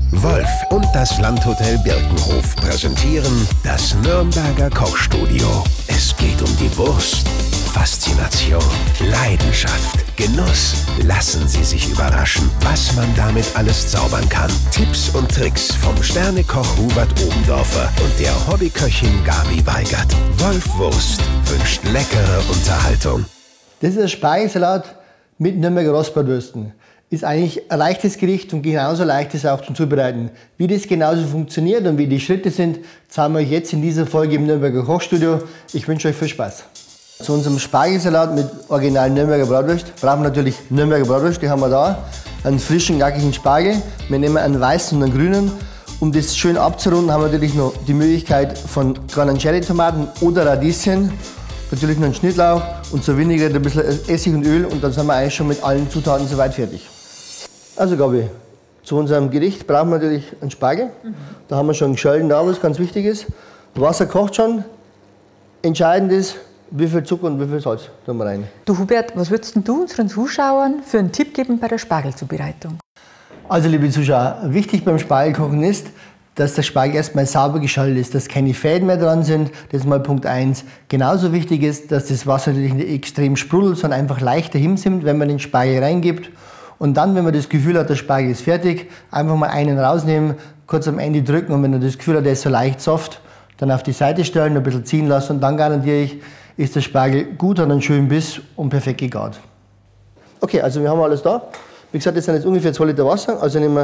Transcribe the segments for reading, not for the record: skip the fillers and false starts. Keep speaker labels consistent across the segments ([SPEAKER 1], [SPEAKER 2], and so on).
[SPEAKER 1] Wolf und das Landhotel Birkenhof präsentieren das Nürnberger Kochstudio. Es geht um die Wurst. Faszination, Leidenschaft, Genuss. Lassen Sie sich überraschen, was man damit alles zaubern kann. Tipps und Tricks vom Sternekoch Hubert Obendorfer und der Hobbyköchin Gabi Weigert. Wolf Wurst wünscht leckere Unterhaltung.
[SPEAKER 2] Das ist ein Spargelsalat mit Nürnberger Rostbratwürsten. Ist eigentlich ein leichtes Gericht und genauso leicht ist es auch zum Zubereiten. Wie das genauso funktioniert und wie die Schritte sind, zeigen wir euch jetzt in dieser Folge im Nürnberger Kochstudio. Ich wünsche euch viel Spaß. Zu unserem Spargelsalat mit originalen Nürnberger Bratwurst brauchen wir natürlich Nürnberger Bratwurst, die haben wir da. Einen frischen, knackigen Spargel. Wir nehmen einen weißen und einen grünen. Um das schön abzurunden, haben wir natürlich noch die Möglichkeit von kleinen Cherry-Tomaten oder Radieschen. Natürlich noch einen Schnittlauch und zur Vinaigrette ein bisschen Essig und Öl und dann sind wir eigentlich schon mit allen Zutaten soweit fertig. Also Gabi, zu unserem Gericht brauchen wir natürlich einen Spargel. Da haben wir schon geschält da, was ganz wichtig ist. Wasser kocht schon. Entscheidend ist, wie viel Zucker und wie viel Salz tun wir rein.
[SPEAKER 3] Du Hubert, was würdest du unseren Zuschauern für einen Tipp geben bei der Spargelzubereitung?
[SPEAKER 2] Also liebe Zuschauer, wichtig beim Spargelkochen ist, dass der Spargel erstmal sauber geschält ist, dass keine Fäden mehr dran sind. Das ist mal Punkt 1. Genauso wichtig ist, dass das Wasser natürlich nicht extrem sprudelt, sondern einfach leicht dahinsimmt, wenn man den Spargel reingibt. Und dann, wenn man das Gefühl hat, der Spargel ist fertig, einfach mal einen rausnehmen, kurz am Ende drücken und wenn man das Gefühl hat, der ist so leicht soft, dann auf die Seite stellen, ein bisschen ziehen lassen und dann garantiere ich, ist der Spargel gut, hat einen schönen Biss und perfekt gegart. Okay, also wir haben alles da. Wie gesagt, das sind jetzt ungefähr 2 Liter Wasser, also nehmen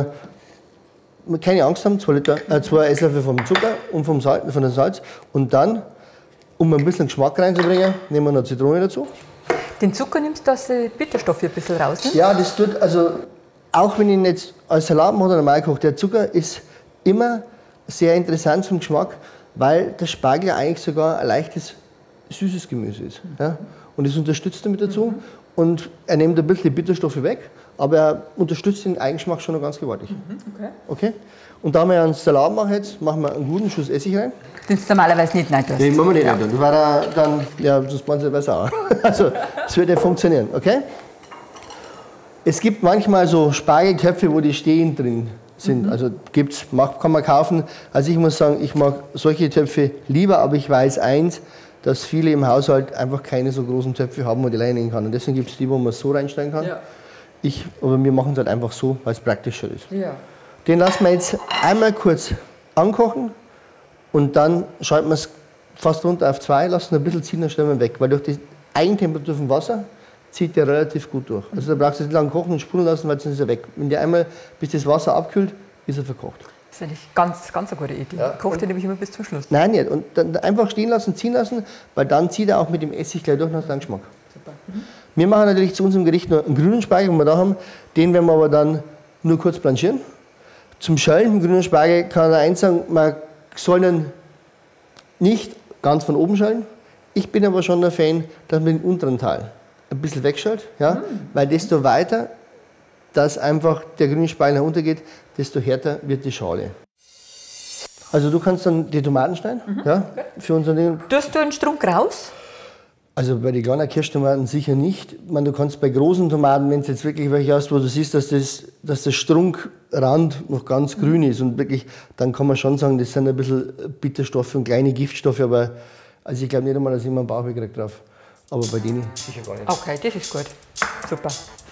[SPEAKER 2] wir, keine Angst haben, 2 Esslöffel vom Zucker und vom Salz. Und dann, um ein bisschen Geschmack reinzubringen, nehmen wir noch Zitrone dazu.
[SPEAKER 3] Den Zucker nimmst du, dass die Bitterstoffe ein bisschen rausnimmt?
[SPEAKER 2] Ja, das tut, also auch wenn ich ihn jetzt als Salat mache oder normal koche, der Zucker ist immer sehr interessant vom Geschmack, weil der Spargel ja eigentlich sogar ein leichtes, süßes Gemüse ist. Ja? Und das unterstützt damit dazu. Und er nimmt ein bisschen die Bitterstoffe weg, aber er unterstützt den Eigengeschmack schon noch ganz gewaltig. Okay? Und da wir einen Salat machen jetzt, machen wir einen guten Schuss Essig rein.
[SPEAKER 3] Den du normalerweise nicht rein tust.
[SPEAKER 2] Den machen wir nicht rein. Das war dann, ja, sonst machen sie besser auch. Also, das wird ja funktionieren, okay? Es gibt manchmal so Spargeltöpfe, wo die stehend drin sind. Also kann man kaufen. Also ich muss sagen, ich mag solche Töpfe lieber, aber ich weiß eins, dass viele im Haushalt einfach keine so großen Töpfe haben, wo die reinlegen kann. Und deswegen gibt es die, wo man es so reinstellen kann. Ja. Aber wir machen es halt einfach so, weil es praktischer ist. Ja. Den lassen wir jetzt einmal kurz ankochen und dann schalten wir es fast runter auf 2, lassen ein bisschen ziehen, dann stellen wir ihn weg. Weil durch die Eigentemperatur vom Wasser zieht der relativ gut durch. Also da brauchst du nicht lange kochen und sprudeln lassen, weil sonst ist er weg. Wenn der einmal, bis das Wasser abkühlt, ist er verkocht.
[SPEAKER 3] Das finde ich ganz eine gute Idee. Ja. Kocht den nämlich immer bis zum Schluss.
[SPEAKER 2] Nein, nicht. Und dann einfach stehen lassen, ziehen lassen, weil dann zieht er auch mit dem Essig gleich durch und hat einen Geschmack. Super. Wir machen natürlich zu unserem Gericht nur einen grünen Spargel, den wir da haben. Den werden wir aber dann nur kurz blanchieren. Zum schälenden grünen Spargel kann ich eins sagen, man soll ihn nicht ganz von oben schälen. Ich bin aber schon ein Fan, dass man den unteren Teil ein bisschen wegschält, ja? Weil desto weiter dass einfach der grüne Spargel nach unten geht, desto härter wird die Schale. Also du kannst dann die Tomaten schneiden, ja, für unser Ding.
[SPEAKER 3] Tust du einen Strunk raus?
[SPEAKER 2] Also bei den kleinen Kirschtomaten sicher nicht. Ich meine, du kannst bei großen Tomaten, wenn du jetzt wirklich welche hast, wo du siehst, dass der Strunkrand noch ganz grün ist und wirklich, dann kann man schon sagen, das sind ein bisschen Bitterstoffe und kleine Giftstoffe, aber also ich glaube nicht einmal, dass ich immer einen Bauch gekriegt habe. Aber bei denen sicher gar nicht.
[SPEAKER 3] Okay, das ist gut. Super.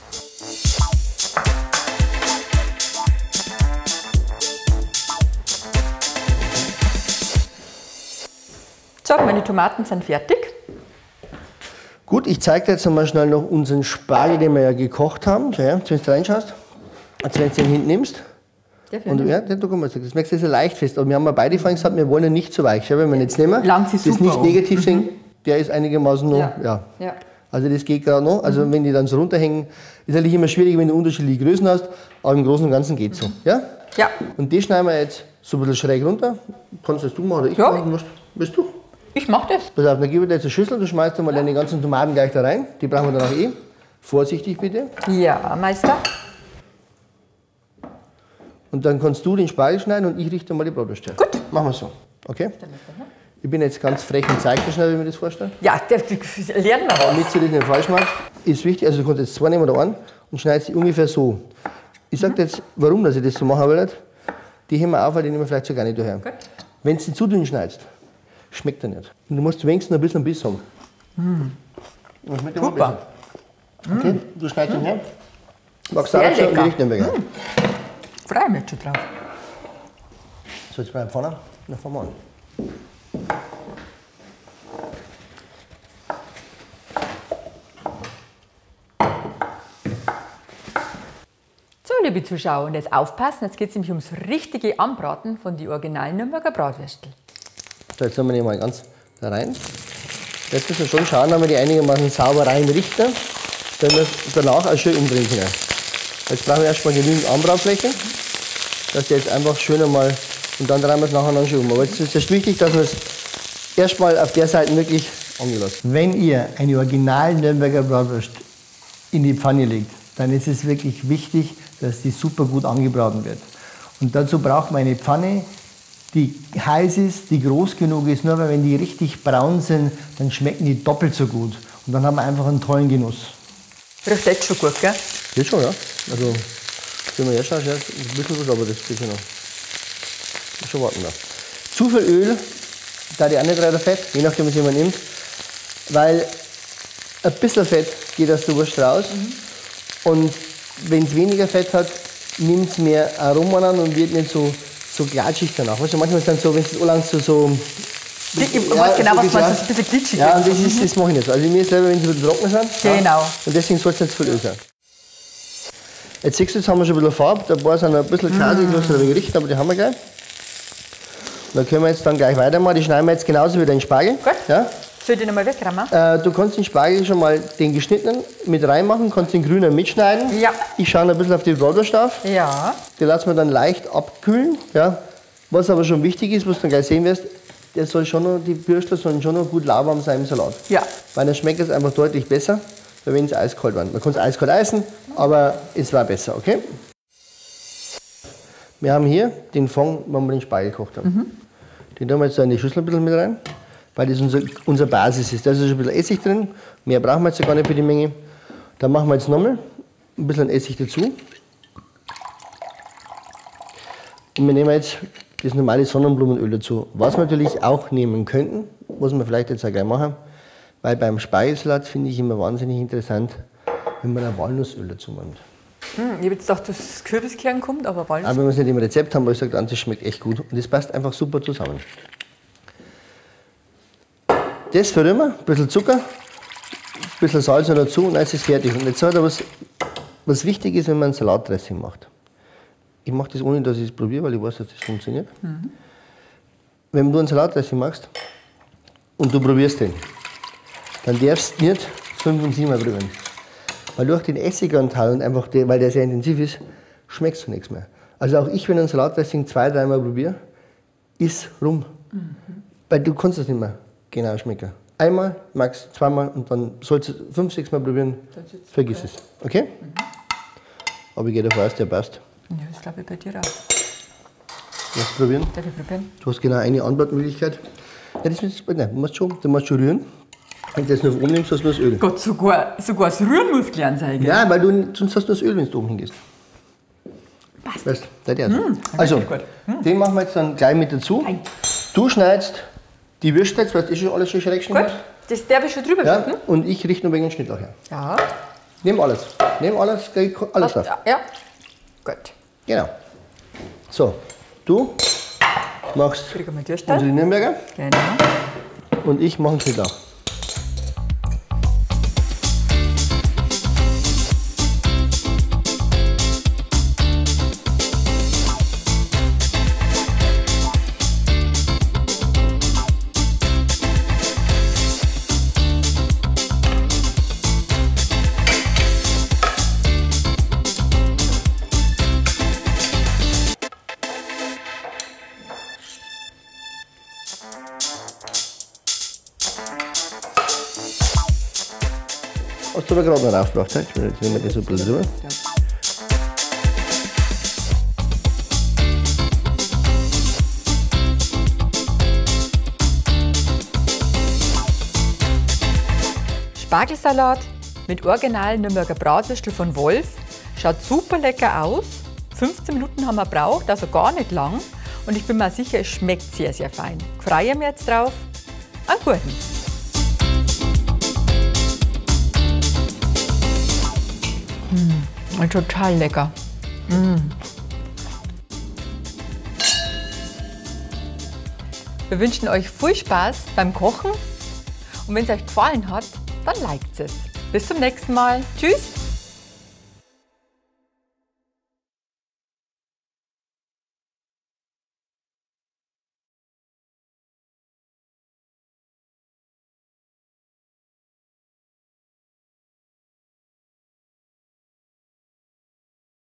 [SPEAKER 3] So, meine Tomaten sind fertig.
[SPEAKER 2] Gut, ich zeige dir jetzt einmal schnell noch unseren Spargel, den wir ja gekocht haben. Schau her, wenn du reinschaust, also wenn du den hinten nimmst. Und, ja, das merkst du, das ist ja leicht fest. Aber wir haben ja beide vorhin gesagt, wir wollen ihn nicht so weich. Schau, wenn wir ihn jetzt nehmen, das nicht negativ sehen, der ist einigermaßen noch, ja. Also das geht gerade noch. Also wenn die dann so runterhängen, ist natürlich immer schwierig, wenn du unterschiedliche Größen hast, aber im Großen und Ganzen geht es so. Ja? Ja. Und die schneiden wir jetzt so ein bisschen schräg runter. Kannst das du machen oder ich machen? Willst du?
[SPEAKER 3] Ich mach das.
[SPEAKER 2] Pass auf, dann gebe ich dir jetzt eine Schüssel, du schmeißt mal deine ganzen Tomaten gleich da rein. Die brauchen wir dann auch eh. Vorsichtig bitte.
[SPEAKER 3] Ja, Meister. Und
[SPEAKER 2] dann kannst du den Spargel schneiden und ich richte mal die Bratwurst her.
[SPEAKER 3] Gut.
[SPEAKER 2] Machen wir so. Okay? Ich bin jetzt ganz frech und zeige dir schnell, wie ich mir das vorstelle.
[SPEAKER 3] Ja, lernen wir was.
[SPEAKER 2] Damit du das nicht falsch machst, ist wichtig, also du kannst jetzt 2 nehmen oder einen und schneidest die ungefähr so. Ich sage dir jetzt, warum dass ich das so machen will. Die heben wir auf, weil die nehmen wir vielleicht sogar nicht daher. Wenn du ihn zu dünn schneidest, schmeckt er nicht. Und du musst wenigstens ein bisschen Biss haben. Das schmeckt immer besser. Okay, du schneidest ihn her. Magst du auch schon Gericht nehmen?
[SPEAKER 3] Freue mich schon drauf.
[SPEAKER 2] So, jetzt bei vorne, dann fangen wir an.
[SPEAKER 3] So, liebe Zuschauer, und jetzt aufpassen, jetzt geht es nämlich ums richtige Anbraten von die originalen Nürnberger Bratwürstel.
[SPEAKER 2] So, jetzt nehmen wir die mal ganz da rein. Jetzt müssen wir schon schauen, dass wir die einigermaßen sauber reinrichten, damit wir es danach auch schön umdrehen können. Jetzt brauchen wir erstmal genügend Anbratfläche, dass die jetzt einfach schön einmal, und dann drehen wir es nachher schön um. Aber jetzt ist es wichtig, dass wir es erstmal auf der Seite wirklich angelassen. Wenn ihr eine original Nürnberger Bratwurst in die Pfanne legt, dann ist es wirklich wichtig, dass die super gut angebraten wird. Und dazu braucht man eine Pfanne, die heiß ist, die groß genug ist. Nur weil wenn die richtig braun sind, dann schmecken die doppelt so gut. Und dann haben wir einfach einen tollen Genuss.
[SPEAKER 3] Riecht jetzt schon gut, gell?
[SPEAKER 2] Geht schon, ja. Also, wenn man herschaut, ja, ein bisschen was, aber das geht schon noch. Schon warten da. Zu viel Öl, da die auch nicht rein Fett, je nachdem, was jemand nimmt. Weil ein bisschen Fett geht aus der Wurst raus. Und wenn es weniger Fett hat, nimmt es mehr Aroma an und wird nicht so glatschig danach. Weißt du, manchmal ist es dann so, wenn es so lang so.
[SPEAKER 3] Ich weiß genau, was man so ein bisschen glitschig
[SPEAKER 2] ja, und das mache ich nicht so. Also mir selber, wenn sie ein bisschen trocken sind.
[SPEAKER 3] Genau.
[SPEAKER 2] Ja, und deswegen soll es nicht zu viel Öl sein. Jetzt siehst du, jetzt haben wir schon ein bisschen Farbe. Da paar sind ein bisschen kasig, die müssen ein wenig richten, aber die haben wir gleich. Und da können wir jetzt dann gleich weitermachen. Die schneiden wir jetzt genauso wie den Spargel.
[SPEAKER 3] Gut.
[SPEAKER 2] Ja?
[SPEAKER 3] Soll ich den nochmal wegräumen?
[SPEAKER 2] Du kannst den Spargel schon mal den geschnittenen mit reinmachen, kannst den grünen mitschneiden.
[SPEAKER 3] Ja.
[SPEAKER 2] Ich schaue ein bisschen auf die Bratwurst auf.
[SPEAKER 3] Ja.
[SPEAKER 2] Die lassen wir dann leicht abkühlen. Ja. Was aber schon wichtig ist, was du dann gleich sehen wirst, der soll schon noch, die Würstel sollen schon noch gut lauwarm sein im Salat.
[SPEAKER 3] Ja.
[SPEAKER 2] Weil dann schmeckt es einfach deutlich besser, als wenn es eiskalt war. Man kann es eiskalt essen, aber es war besser, okay? Wir haben hier den Fond, wenn wir den Spargel gekocht haben. Den tun wir jetzt da in die Schüssel ein bisschen mit rein, weil das unsere Basis ist. Da ist schon ein bisschen Essig drin, mehr brauchen wir jetzt gar nicht für die Menge. Dann machen wir jetzt nochmal ein bisschen Essig dazu. Und wir nehmen jetzt das normale Sonnenblumenöl dazu. Was wir natürlich auch nehmen könnten, was wir vielleicht jetzt auch gleich machen, weil beim Spargelsalat finde ich immer wahnsinnig interessant, wenn man ein Walnussöl dazu nimmt.
[SPEAKER 3] Ich habe jetzt gedacht, dass das Kürbiskern kommt, aber Walnuss.
[SPEAKER 2] Aber wenn man es nicht im Rezept haben, weil ich sage, das schmeckt echt gut. Und das passt einfach super zusammen. Das verrühren wir, ein bisschen Zucker, ein bisschen Salz noch dazu und dann ist es fertig. Und jetzt hat er was wichtig ist, wenn man ein Salatdressing macht. Ich mache das ohne, dass ich es probiere, weil ich weiß, dass das funktioniert. Wenn du ein Salatdressing machst und du probierst den, dann darfst du nicht 5 und 7 Mal probieren. Weil durch den Essiganteil und einfach, weil der sehr intensiv ist, schmeckst du nichts mehr. Also auch ich, wenn ein Salatdressing 2-3 Mal probiere, ist rum. Weil du kannst das nicht mehr genau schmecken. Einmal, max 2-mal und dann sollst du 5, 6 Mal probieren, vergiss es. Okay? Aber ich gehe davon aus, der passt.
[SPEAKER 3] Ja, das glaube ich bei dir auch.
[SPEAKER 2] Lass probieren.
[SPEAKER 3] Darf ich probieren?
[SPEAKER 2] Du hast genau eine Anbautmöglichkeit. Ja, du musst schon rühren. Wenn du das nur oben nimmst, hast du nur das Öl.
[SPEAKER 3] Gott, sogar das Rühren muss gelernt sein. Gell?
[SPEAKER 2] Ja, weil sonst hast du nur das Öl, wenn du oben hingehst.
[SPEAKER 3] Passt.
[SPEAKER 2] Weißt du, der also, den machen wir jetzt dann gleich mit dazu.
[SPEAKER 3] Nein.
[SPEAKER 2] Du schneidest die Würste jetzt, weil das ist schon alles schon schräg
[SPEAKER 3] Gut, das darf ich schon drüber
[SPEAKER 2] ja,
[SPEAKER 3] schneiden?
[SPEAKER 2] und ich richte noch wegen den Schnittlauch her.
[SPEAKER 3] Ja.
[SPEAKER 2] Nimm alles. Nimm alles drauf.
[SPEAKER 3] Ja. Gut.
[SPEAKER 2] Genau. So, du machst
[SPEAKER 3] Kriegen wir
[SPEAKER 2] unsere
[SPEAKER 3] Würstel.
[SPEAKER 2] Nürnberger
[SPEAKER 3] Genau.
[SPEAKER 2] und ich mache den Schnittlauch. Hast du aber gerade noch raufgebracht, jetzt nehmen wir das so ein bisschen drüber.
[SPEAKER 3] Spargelsalat mit originalen Nürnberger Bratwürstel von Wolf. Schaut super lecker aus. 15 Minuten haben wir gebraucht, also gar nicht lang. Und ich bin mir sicher, es schmeckt sehr, sehr fein. Ich freue mich jetzt drauf. Einen guten. Total lecker. Wir wünschen euch viel Spaß beim Kochen und wenn es euch gefallen hat, dann liked es. Bis zum nächsten Mal. Tschüss!